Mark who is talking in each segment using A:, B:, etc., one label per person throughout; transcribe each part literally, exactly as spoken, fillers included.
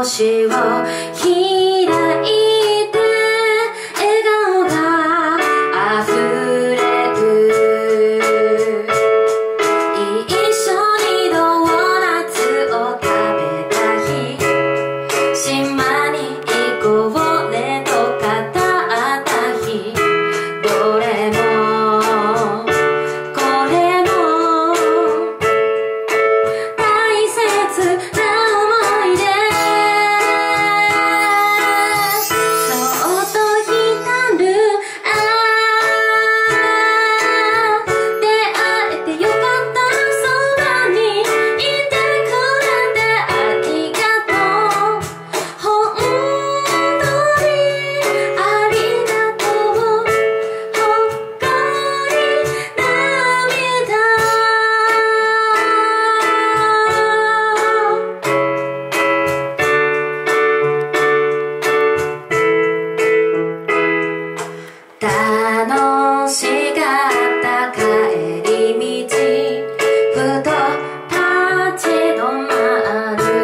A: 星を開いて笑顔が溢れる。一緒にドーナツを食べた日、島に行こうねと語った日、どれもこれも大切な思い出。そっと浸る、ああ出会えてよかった、そばにいてくれてありがとう、本当にありがとう、ほっこり涙。楽しかった帰り道、ふと立ち止まる。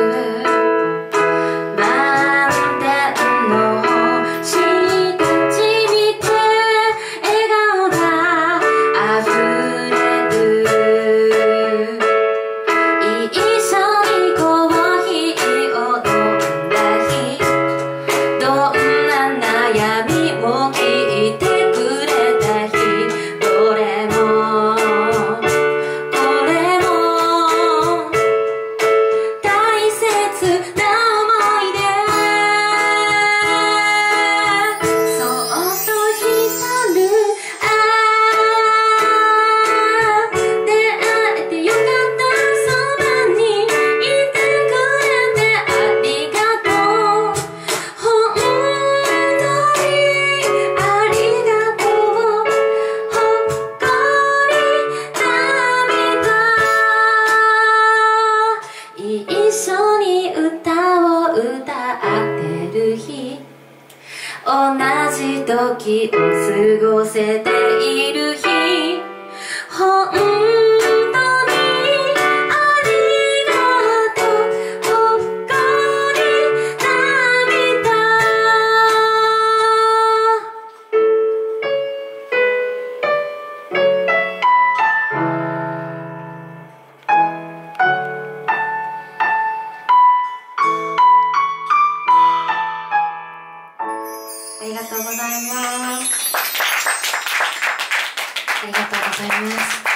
A: 満天の星たち見て笑顔が溢れる。一緒にコーヒーを飲んだ日、どんな悩みも聞いてくれた日、どれもこれも大切な思い出。そっと浸る、ああ出会えてよかった、そばにいてくれてありがとう、本当にありがとう、ほっこり涙。一緒に歌を歌ってる日、同じ時を過ごせている日、本当にありがとう、ほっこり涙。ありがとうございます。ありがとうございます。